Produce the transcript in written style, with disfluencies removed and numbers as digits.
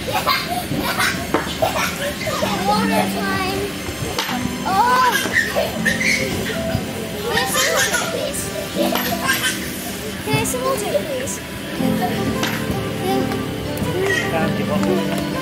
Water time. Oh! Can I some water, please? Can I some water, please? Can't give up.